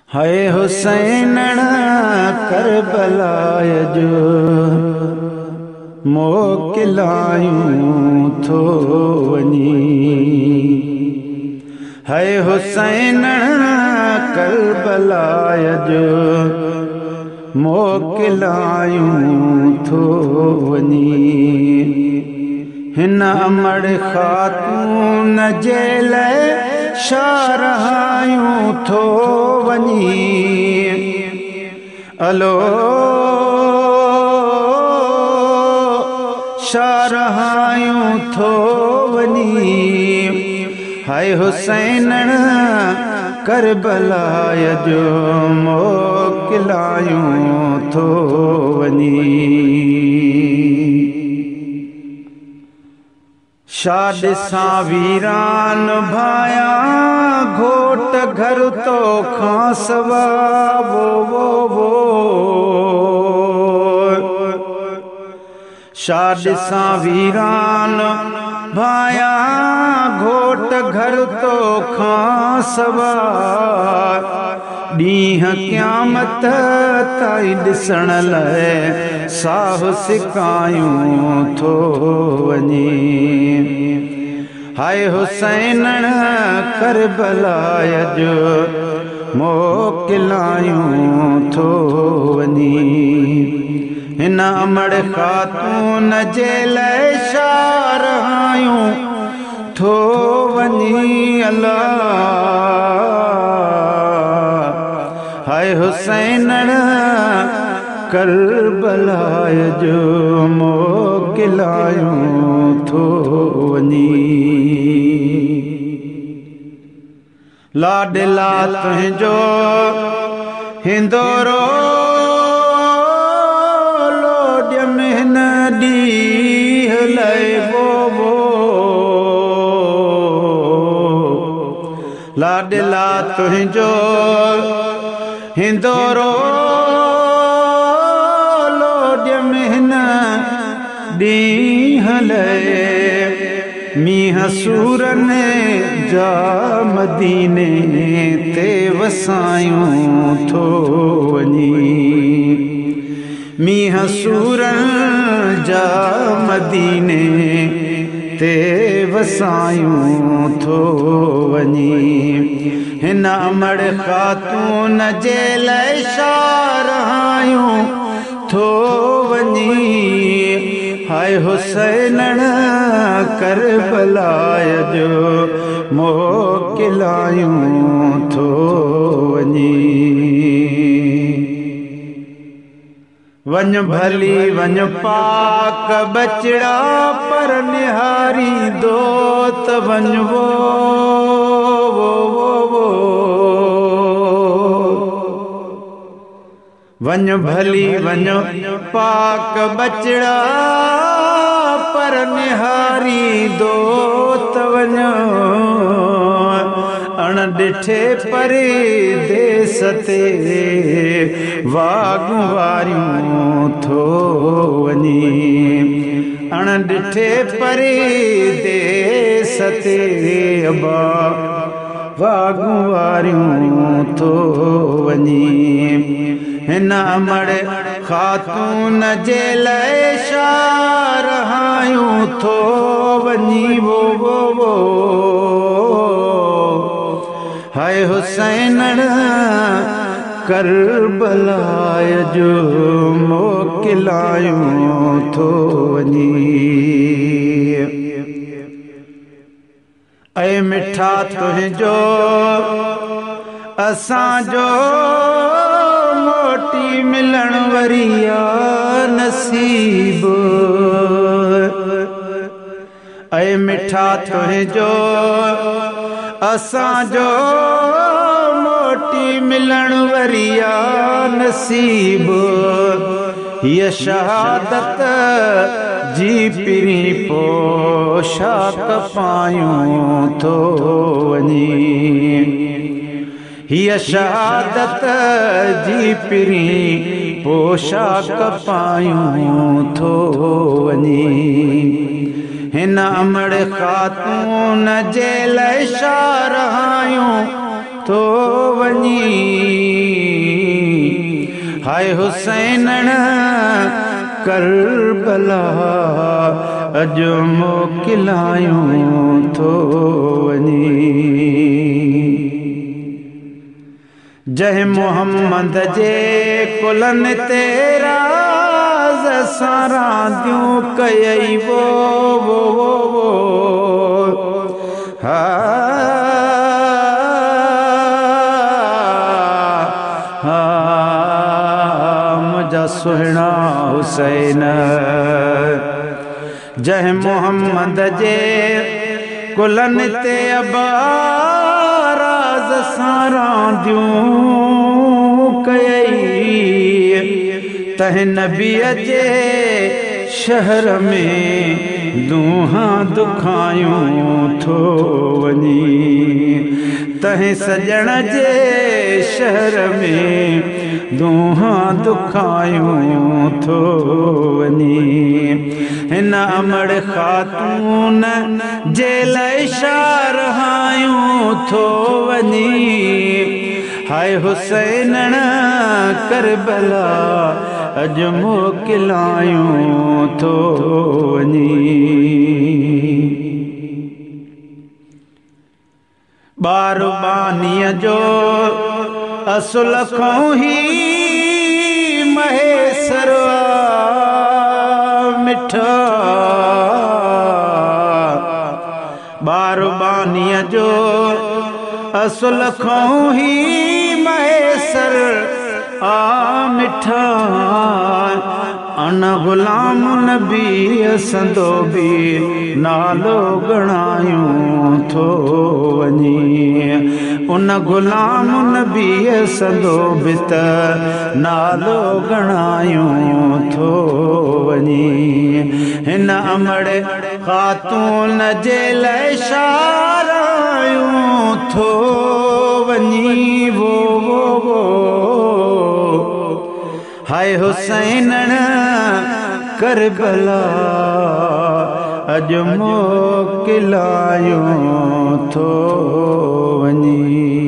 हाय हुसैन करबलाय जो मोकिलायूं थो वञी। हाय हुसैन करबलाय जो मोकिलायूं थो वञी। हिन अमड़ ख़ातून जे लाइ शारहायूं थो वञी। अलो शारहायूं थो वञी। हाय हुसैन करबलाय जो मोकिलायूं थो वञी। शाद सां वीरान भाया घोट घर तो खां सवा वो शाद सां वीरान भाया घोट घर तो खां सवा। ॾींहं क़यामत ताईं ॾिसण लाइ साह सिकायूं थो वञी। हाय हुसैन करबलाय जो मोकिलायूं थो वञी। हिन अमड़ ख़ातून जे लाइ शारहायूं थो वञी। अल्लाह हाय हुसैन करबलाय जो मोकिलायूं थो वञी। लाडला तुंहिंजो हिंदोरो लोॾ में न ॾींहं लाइ वो लाडला तुंहिंजो हिंदोरो लोॾ में न ॾींहं लाइ। मींहं सूरनि जा मदीने ते वसायूं थो वञी। मींहं सूरनि जा मदीने ते वसायूं थो वञी। हिन अमड़ ख़ातून जे लाइ शारहायूं थो वञी। हाय हुसैन करबलाय जो मोकिलायूं थो वञी। वञ भली वञ पाक बचड़ा पर निहारी दो त वञ वो वञ भली वञ पाक बचड़ा पर निहारी दो त वञ। अण ॾिठे परदेस ते वाॻूं वारियूं थो वञी। अण ॾिठे परदेस ते अबा वाॻूं वारियूं थो वञी। हिन अमड़ ख़ातून जे लाइ शारहायूं थो वञी। वो हाय हुसैन करबलाय जो मोकिलायूं थो वञी। ऐ मिठा तुंहिंजो असांजो मोटी मिलण वरिया नसीब। ऐ मिठा तुंहिंजो असांजो मोटी मिलण वरिया नसीब। हीअ शहादत जी पिरी पोशाक पायूं थो वञी। हीअ शहादत जी पिरी पोशाक पायूं थो वञी। हिन अमड़ ख़ातून जे लाइ शारहायूं तो वञी। हाय हुसैनण करबला अजो मोकिलायूं थो वञी। जय मोहम्मद जे कुलन ते राज़ सां रांदियूं कयई वो हा हा मुझा सुहिणा हुसैन। जय मोहम्मद जे कुलन ते अबा राज़ सां रांदियूं कयई तह नबीअ जे शहर में दूहां दुखायूं थो वञी। तह सजण जे शहर में दूहां दुखायूं थो वञी। हिन अमड़ ख़ातून जे लाइ शारहायूं थो वञी। हाय हुसैनण करबला अॼु मोकिलायूं थो वञी। बारबानीअ जो असुल खां ही महेसर मिठा। बारबानीअ जो असुल खां ही महेसर आ मिठा। अन गुलाम नबी संदो बि नालो गणायूं थो वञी। उन गुलाम नबी संदो बि त नालो गणायूं थो वञी। हिन अमड़ ख़ातून जे लाइ शारायूं थो वञी वो हाय हुसैनण करबला अॼु मोकिलायूं थो वञी।